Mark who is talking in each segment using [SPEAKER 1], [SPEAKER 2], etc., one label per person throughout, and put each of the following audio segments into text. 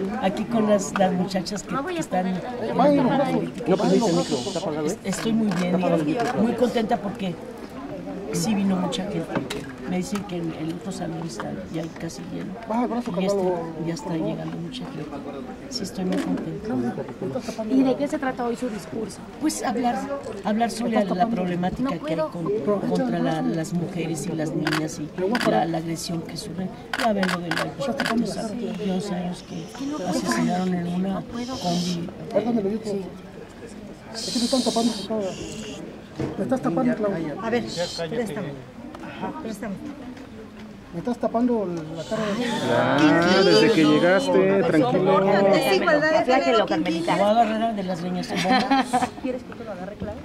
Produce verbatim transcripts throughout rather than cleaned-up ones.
[SPEAKER 1] aquí con las, las muchachas que, que están. Estoy muy bien, y muy contenta porque sí vino mucha gente. Me dicen que el, el otro salón está ya casi lleno. Y este, ya está llegando mucha gente. Sí, estoy muy contenta.
[SPEAKER 2] ¿Y de qué se trata hoy su discurso?
[SPEAKER 1] Pues hablar, hablar sobre la, la problemática que hay con, contra la, las mujeres y las niñas y la, la agresión que sufren. Ya ven lo de los aquellos años que asesinaron en una combi.
[SPEAKER 3] Sí. Aquí me están tapando. Me estás tapando, Claudia.
[SPEAKER 4] A ver, préstame. Préstame.
[SPEAKER 3] Me estás tapando la cara de...
[SPEAKER 5] Ah, desde que llegaste, tranquilo.
[SPEAKER 4] Desigualdad de género,
[SPEAKER 2] Carmelita.
[SPEAKER 1] Voy a agarrar de las leñas.
[SPEAKER 4] ¿Quieres que te lo agarre, Claudia?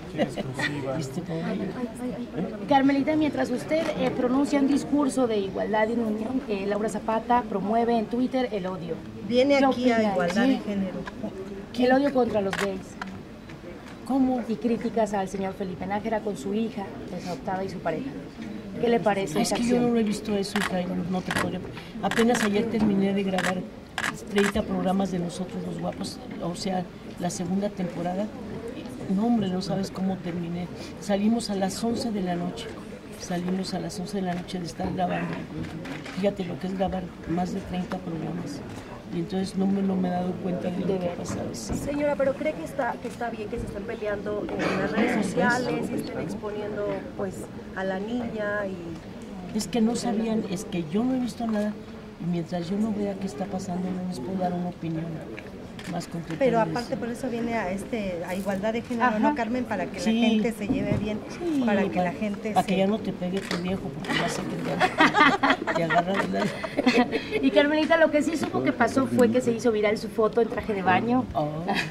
[SPEAKER 2] Carmelita, mientras usted eh, pronuncia un discurso de igualdad y unión, eh, Laura Zapata promueve en Twitter el odio.
[SPEAKER 4] Viene aquí
[SPEAKER 2] opina?
[SPEAKER 4] a igualdad
[SPEAKER 2] Sí.
[SPEAKER 4] de género.
[SPEAKER 2] El odio contra los gays.
[SPEAKER 1] ¿Cómo?
[SPEAKER 2] Y críticas al señor Felipe Nájera con su hija desadoptada y su pareja. ¿Qué le parece
[SPEAKER 1] Es
[SPEAKER 2] esa
[SPEAKER 1] que yo
[SPEAKER 2] acción?
[SPEAKER 1] no he visto eso, Traigo, no te podría. Apenas ayer terminé de grabar treinta programas de Nosotros los Guapos, o sea, la segunda temporada. No, hombre, no sabes cómo terminé. Salimos a las once de la noche. Salimos a las once de la noche de estar grabando. Fíjate lo que es grabar más de treinta programas. Y entonces no me, no me he dado cuenta de lo que ha pasado. Sí.
[SPEAKER 6] Señora, pero ¿cree que está, que está bien que se estén peleando en las redes sociales y estén exponiendo pues a la niña? Y
[SPEAKER 1] Es que no sabían, es que yo no he visto nada y mientras yo no vea qué está pasando no les puedo dar una opinión más concreta.
[SPEAKER 4] Pero
[SPEAKER 1] de
[SPEAKER 4] aparte
[SPEAKER 1] eso.
[SPEAKER 4] por eso viene a este a igualdad de género,
[SPEAKER 2] Ajá.
[SPEAKER 4] ¿no, Carmen? Para que
[SPEAKER 1] Sí.
[SPEAKER 4] la gente se lleve bien,
[SPEAKER 1] Sí,
[SPEAKER 4] para que la gente
[SPEAKER 1] para
[SPEAKER 4] se...
[SPEAKER 1] que ya no te pegue tu viejo porque ya sé que te, te agarra de la...
[SPEAKER 2] Y Carmelita, lo que sí supo que pasó fue que se hizo viral su foto en traje de baño.
[SPEAKER 1] Oh.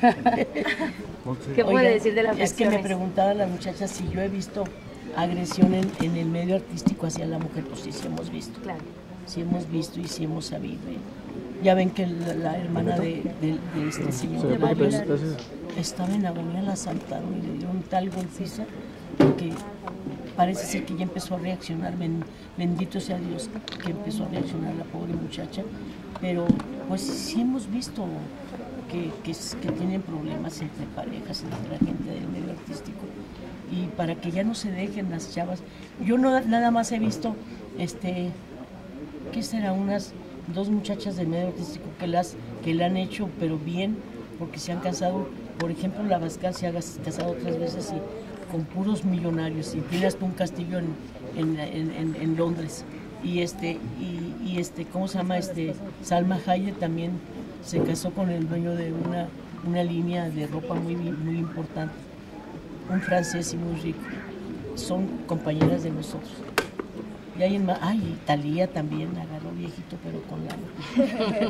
[SPEAKER 2] ¿Qué puede
[SPEAKER 1] Oigan,
[SPEAKER 2] decir de las
[SPEAKER 1] es que me
[SPEAKER 2] reacciones?
[SPEAKER 1] preguntaban las muchachas si yo he visto agresión en, en el medio artístico hacia la mujer. Pues sí, sí hemos visto.
[SPEAKER 2] Claro.
[SPEAKER 1] Sí hemos visto y sí hemos sabido. ¿eh? Ya ven que la, la hermana de, de, de este señor de Varios estaba en agonía, la asaltaron y le dieron tal golpiza que parece ser que ya empezó a reaccionar. Ben, bendito sea Dios que empezó a reaccionar la pobre muchacha. Pero pues sí hemos visto que, que, que tienen problemas entre parejas, entre la gente del medio artístico. Y para que ya no se dejen las chavas. Yo no, nada más he visto, este, ¿qué será? Unas dos muchachas del medio artístico que las que la han hecho, pero bien, porque se han casado. Por ejemplo, la Bascal se ha casado tres veces y con puros millonarios y tiene hasta un castillo en, en, en, en Londres. Y este, y, y este, ¿cómo se llama? Este, Salma Hayek también se casó con el dueño de una, una línea de ropa muy, muy importante. Un francés y muy rico. Son compañeras de nosotros. Y hay en más, ay, Talía también agarró viejito, pero con la...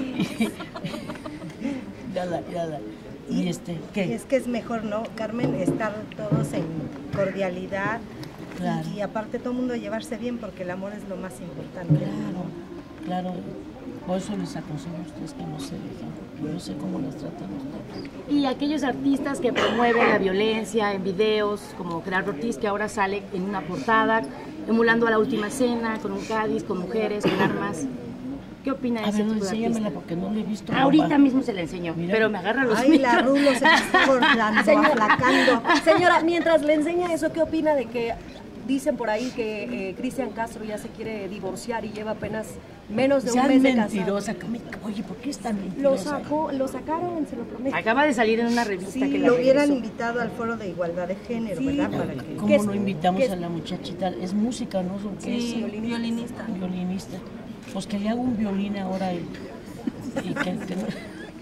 [SPEAKER 1] ya la, ya la. Y este, ¿qué?
[SPEAKER 4] Es que es mejor, ¿no, Carmen? Estar todos en cordialidad.
[SPEAKER 1] Claro.
[SPEAKER 4] Y, y aparte todo el mundo llevarse bien porque el amor es lo más importante.
[SPEAKER 1] Claro, claro. Por eso les aconsejo a ustedes que no se dejen, porque yo sé cómo las tratan ustedes.
[SPEAKER 2] Y aquellos artistas que promueven la violencia en videos, como Gerardo Ortiz, que ahora sale en una portada, emulando a La Última Cena, con un Cádiz, con mujeres, con armas. ¿Qué opina de
[SPEAKER 1] A
[SPEAKER 2] ese
[SPEAKER 1] ver, no,
[SPEAKER 2] tipo de
[SPEAKER 1] enséñamela
[SPEAKER 2] artista?
[SPEAKER 1] porque no le he visto.
[SPEAKER 2] Ahorita
[SPEAKER 1] mamá.
[SPEAKER 2] mismo se la enseñó,
[SPEAKER 1] Mira.
[SPEAKER 2] pero me agarra los
[SPEAKER 4] Ay, la
[SPEAKER 2] micros.
[SPEAKER 4] Rulo se me está acordando,
[SPEAKER 6] Señora.
[SPEAKER 4] aplacando.
[SPEAKER 6] Señora, mientras le enseña eso, ¿qué opina de que dicen por ahí que eh, Cristian Castro ya se quiere divorciar y lleva apenas menos de un
[SPEAKER 1] Sean
[SPEAKER 6] mes de casado?
[SPEAKER 1] mentirosa. Oye, ¿por qué es tan
[SPEAKER 6] Lo,
[SPEAKER 1] mentirosa?
[SPEAKER 6] sacó, lo sacaron, se lo prometo.
[SPEAKER 2] Acaba de salir en una revista
[SPEAKER 4] Sí,
[SPEAKER 2] que la
[SPEAKER 4] lo hubieran
[SPEAKER 2] regresó.
[SPEAKER 4] invitado al foro de igualdad de género,
[SPEAKER 6] Sí,
[SPEAKER 4] ¿verdad?
[SPEAKER 6] ¿qué
[SPEAKER 4] Para que...
[SPEAKER 6] ¿Qué
[SPEAKER 1] ¿Cómo
[SPEAKER 6] es-
[SPEAKER 1] no invitamos
[SPEAKER 6] qué es-
[SPEAKER 1] a la muchachita? Es música, ¿no? ¿Qué
[SPEAKER 6] Sí,
[SPEAKER 1] es?
[SPEAKER 6] violinista.
[SPEAKER 1] Violinista. Pues que le haga un violín ahora y, y que, que no...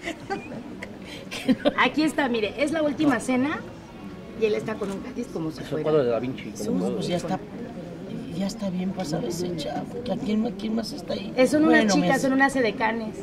[SPEAKER 2] Aquí está, mire, es La Última Cena y él está con un Cádiz como si fuera.
[SPEAKER 5] cuadro de Da Vinci.
[SPEAKER 1] No, pues ya está, ya está bien pasado ese chavo. ¿A quién, quién más está ahí?
[SPEAKER 2] Son unas
[SPEAKER 1] Bueno,
[SPEAKER 2] chicas,
[SPEAKER 1] me-
[SPEAKER 2] son unas edecanes.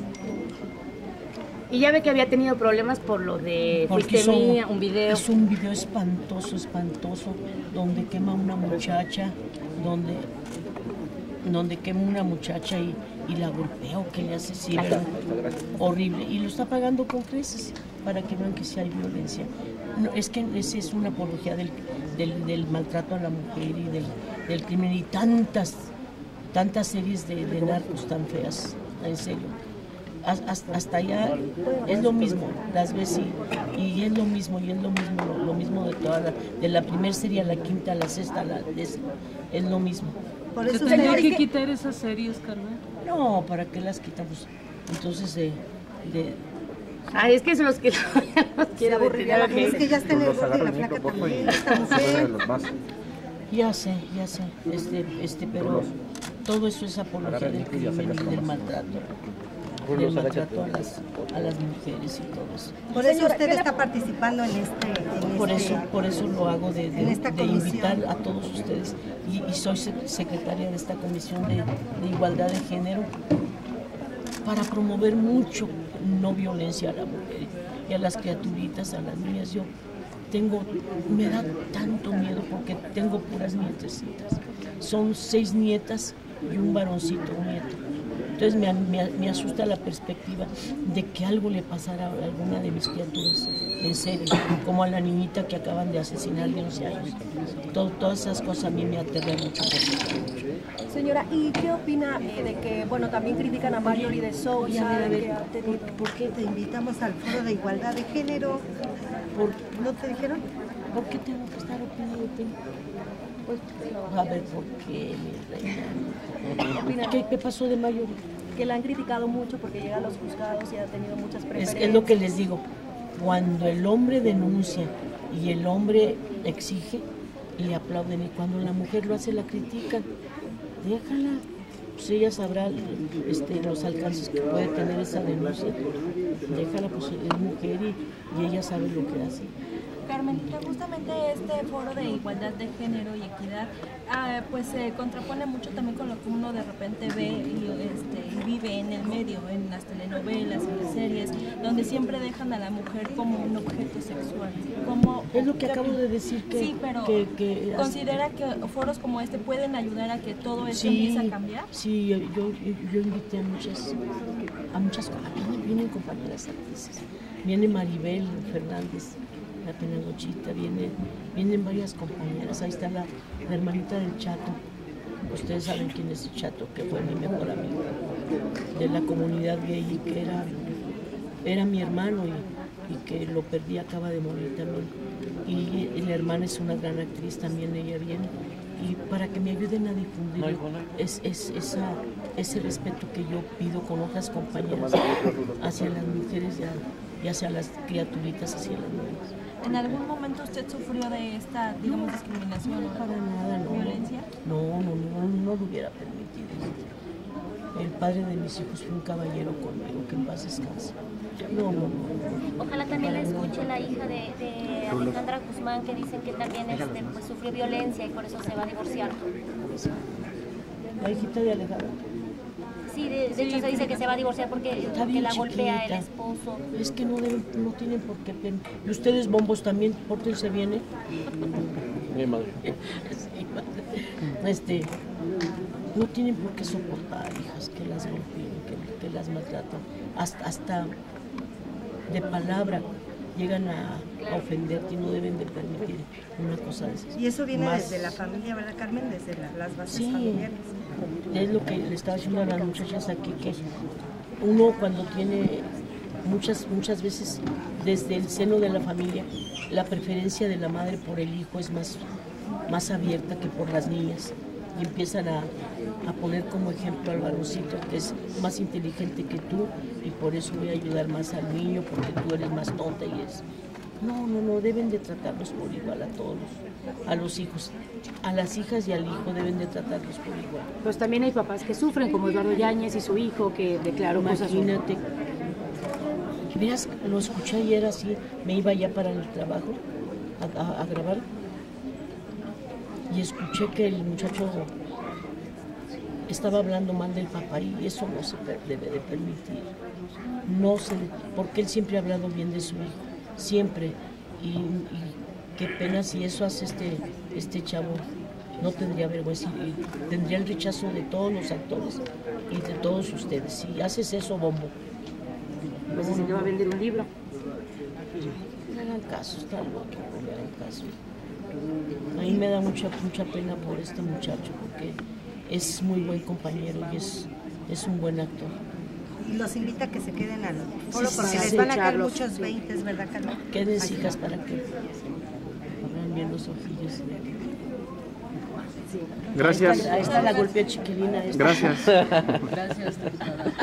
[SPEAKER 2] Y ya ve que había tenido problemas por lo de
[SPEAKER 1] porque
[SPEAKER 2] Fuiste
[SPEAKER 1] hizo-
[SPEAKER 2] Mía, un video.
[SPEAKER 1] Es un video espantoso, espantoso, donde quema una muchacha, donde, donde quema una muchacha y, y la golpea o que le hace así, ¿verdad? Horrible. Y lo está pagando con creces para que vean que sí hay violencia. No, es que esa es una apología del, del, del maltrato a la mujer y del, del crimen y tantas, tantas series de, de narcos tan feas, en serio. hasta, hasta allá es lo mismo, las ves y, y es lo mismo, y es lo mismo, lo, lo mismo de toda la, de la primera serie a la quinta, a la sexta, a la décima, es lo mismo.
[SPEAKER 6] Por
[SPEAKER 7] ¿Se
[SPEAKER 6] eso
[SPEAKER 7] tendría
[SPEAKER 6] usted-
[SPEAKER 7] que quitar esas series, Carmen?
[SPEAKER 1] No, ¿para qué las quitamos? Entonces, de, de,
[SPEAKER 2] Ay, es que son los que los quiero
[SPEAKER 6] aburriría la gente. Es que ya está en el
[SPEAKER 5] Los
[SPEAKER 6] bote
[SPEAKER 5] agarra
[SPEAKER 6] la
[SPEAKER 5] el
[SPEAKER 6] flaca
[SPEAKER 5] micro, porfa, y
[SPEAKER 6] también, esta
[SPEAKER 5] suben
[SPEAKER 6] mujer.
[SPEAKER 5] los más.
[SPEAKER 1] ya sé, ya sé, este, este, pero todo eso es apología del crimen y del maltrato, del maltrato a las, a las mujeres y todo eso.
[SPEAKER 6] Por eso usted está participando en este... en
[SPEAKER 1] Por
[SPEAKER 6] este-
[SPEAKER 1] eso, por eso lo hago de, de-
[SPEAKER 6] en esta
[SPEAKER 1] de
[SPEAKER 6] comisión.
[SPEAKER 1] invitar a todos ustedes y, y soy sec- secretaria de esta comisión de, de igualdad de género para promover mucho no violencia a la mujer y a las criaturitas, a las niñas. Yo tengo, me da tanto miedo porque tengo puras nietecitas. Son seis nietas y un varoncito, un nieto. Entonces me, me, me asusta la perspectiva de que algo le pasara a alguna de mis criaturas, en serio, como a la niñita que acaban de asesinar de once años. Todo, todas esas cosas a mí me aterran mucho.
[SPEAKER 6] Señora, ¿y qué opina eh, de que, bueno, también critican a Marjorie de Sousa?
[SPEAKER 1] Oye, a ver, a ver,
[SPEAKER 6] que ha tenido-
[SPEAKER 4] ¿Por qué te invitamos al foro de igualdad de género?
[SPEAKER 1] ¿Por,
[SPEAKER 4] ¿No te dijeron?
[SPEAKER 1] ¿por qué tengo que estar opinando? Pues, a ver, ¿por qué, mi reina? ¿Qué, qué pasó de Mayor?
[SPEAKER 6] Que la han criticado mucho porque llega a los juzgados y ha tenido muchas
[SPEAKER 1] Es,
[SPEAKER 6] preferencias.
[SPEAKER 1] es lo que les digo, cuando el hombre denuncia y el hombre exige, le aplauden, y cuando la mujer lo hace, la critican. Déjala, pues ella sabrá este, los alcances que puede tener esa denuncia. Déjala, pues es mujer y, y ella sabe lo que hace.
[SPEAKER 8] Carmen, que justamente este foro de igualdad de género y equidad ah, pues se contrapone mucho también con lo que uno de repente ve y, este, y vive en el medio, en las telenovelas, en las series, donde siempre dejan a la mujer como un objeto sexual. Como,
[SPEAKER 1] Es lo que acabo de decir, que,
[SPEAKER 8] sí, pero
[SPEAKER 1] que, que-
[SPEAKER 8] ¿considera que foros como este pueden ayudar a que todo esto
[SPEAKER 1] sí,
[SPEAKER 8] empiece a cambiar?
[SPEAKER 1] sí, yo, yo, yo invité a muchas, a muchas, vienen, vienen compañeras actrices, viene Maribel Fernández, la Penagochita, viene, vienen varias compañeras, ahí está la, la hermanita del Chato, ustedes saben quién es el Chato, que fue mi mejor amigo, de la comunidad gay, y que era, era mi hermano y, y que lo perdí, acaba de morir también, y, y la hermana es una gran actriz también, ella viene, y para que me ayuden a difundir es, es, esa, ese respeto que yo pido con otras compañeras hacia las mujeres y, a, y hacia las criaturitas, hacia las niñas.
[SPEAKER 8] ¿En algún momento usted sufrió de esta, digamos, discriminación o
[SPEAKER 1] Para nada, no.
[SPEAKER 8] violencia?
[SPEAKER 1] No, no, no, no lo hubiera permitido. El padre de mis hijos fue un caballero conmigo, que en paz descanse. No, no, no. no.
[SPEAKER 9] Ojalá también la escuche la hija de, de Alejandra Guzmán, que dicen que también este, pues, sufrió violencia y por eso se va a divorciar.
[SPEAKER 1] La hijita de Alejandra.
[SPEAKER 9] Sí, de, de hecho se dice que se va a divorciar porque,
[SPEAKER 1] Está
[SPEAKER 9] porque
[SPEAKER 1] bien
[SPEAKER 9] la golpea el
[SPEAKER 1] chiquita.
[SPEAKER 9] esposo.
[SPEAKER 1] Es que no, deben, no tienen por qué pen- Y ustedes, bombos, también, pórtense bien, ¿eh?
[SPEAKER 5] Mi madre.
[SPEAKER 1] Sí, madre. Este, no tienen por qué soportar, hijas, que las golpeen, que, que las maltratan. Hasta, hasta de palabra llegan a, a ofenderte y no deben de permitir una cosa de esas.
[SPEAKER 4] Y eso viene
[SPEAKER 1] Más-
[SPEAKER 4] desde la familia, ¿verdad, Carmen? Desde la- las bases
[SPEAKER 1] Sí,
[SPEAKER 4] familiares.
[SPEAKER 1] es lo que le estaba diciendo a las muchachas aquí, que uno cuando tiene muchas, muchas veces desde el seno de la familia, la preferencia de la madre por el hijo es más, más abierta que por las niñas. Y empiezan a, a poner como ejemplo al varoncito, que es más inteligente que tú, y por eso voy a ayudar más al niño, porque tú eres más tonta y es... No, no, no, deben de tratarlos por igual a todos, a los hijos, a las hijas y al hijo deben de tratarlos por igual.
[SPEAKER 2] Pues también hay papás que sufren, como Eduardo Yáñez y su hijo, que declaró cosas.
[SPEAKER 1] Imagínate, miras, lo escuché ayer así, me iba ya para el trabajo a, a- a grabar y escuché que el muchacho estaba hablando mal del papá y eso no se per- debe de permitir. No se, porque él siempre ha hablado bien de su hijo, siempre. Y, y qué pena si eso hace este, este chavo, no tendría vergüenza y tendría el rechazo de todos los actores y de todos ustedes. Si haces eso, bombo.
[SPEAKER 2] Pues dicen que va a vender un libro.
[SPEAKER 1] No le hagan caso, está loco, no le hagan caso. A mí me da mucha, mucha pena por este muchacho porque es muy buen compañero y es, es un buen actor.
[SPEAKER 4] y los invita a que se queden al foro
[SPEAKER 1] Sí,
[SPEAKER 4] porque
[SPEAKER 1] sí,
[SPEAKER 4] les
[SPEAKER 1] sí,
[SPEAKER 4] van a caer
[SPEAKER 2] Charlos,
[SPEAKER 4] muchos
[SPEAKER 2] sí.
[SPEAKER 4] veintes, ¿verdad, Carmen?
[SPEAKER 1] Quédense, hijas, para que vean bien los ojillos.
[SPEAKER 10] Gracias.
[SPEAKER 1] Ahí está, ahí está la golpea chiquilina. Esta.
[SPEAKER 10] Gracias.
[SPEAKER 1] Gracias.